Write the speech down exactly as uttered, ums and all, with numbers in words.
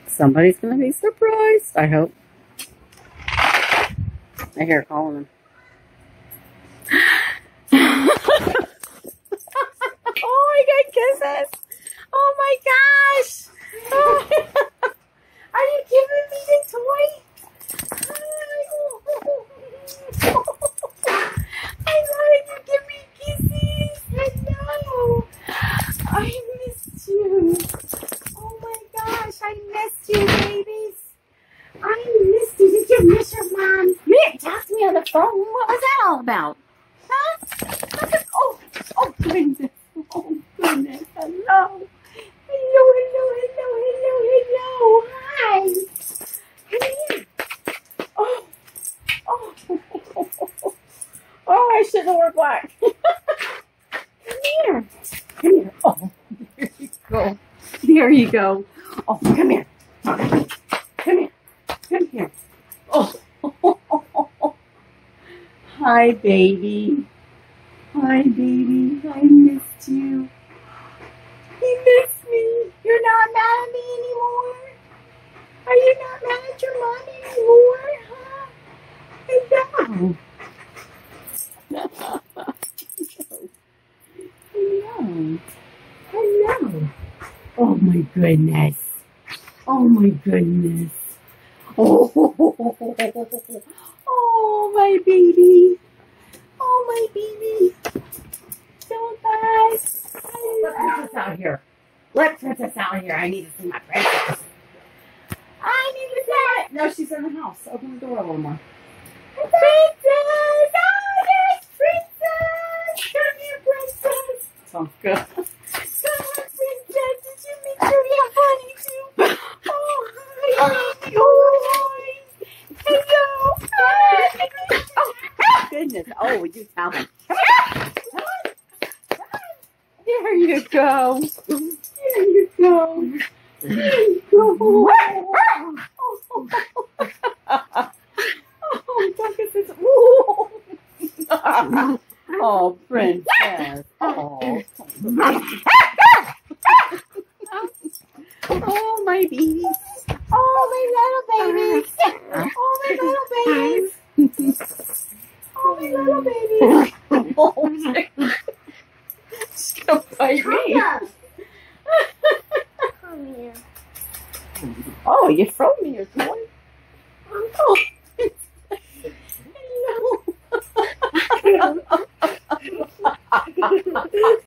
Somebody's going to be surprised, I hope. I hear her calling him. Oh, I got kisses. Oh my gosh. Oh. Are you giving me the toy? I love it. You give me kisses. Hello. I missed you. Oh my gosh. I missed you, babies. I missed you. Did you miss your mom? You didn't talk to me on the phone. What was that all about? Huh? Oh, oh goodness. Oh goodness. Hello. Hello, hello, hello, hello, hello. Hi. Come here. Oh, oh, oh, I shouldn't wear black. Come here. Come here. Oh, there you go. There you go. Oh, come here. Come here. Come here. Oh. Hi, baby. Hi, baby. I missed you. You missed me. You're not mad at me anymore? Are you not mad at your mom anymore? Huh? Hello. Hello. Hello. Oh, my goodness. Oh, my goodness. Oh, oh, my baby. Oh, my baby. Don't die. Let Princess out here. Let Princess out here. I need to see my princess. I need to see it. No, she's in the house. Open the door a little more. Princess! Oh, there's Princess! Come here, Princess. Sounds good. Come on, Princess. Did you meet your little bunny too? Oh, hi. Oh, hi. Hello. Hi. Oh, goodness. Oh, you tell me. Come on. Come on. There you go. There you go. There you go. Oh, Duncan says, oh, Princess. Oh. Oh, my babies. Oh, my little babies. Oh, my little babies. Oh, my little babies. Oh, she's gonna bite me. Come here. Oh, you throw me your toy? Oh. Hello.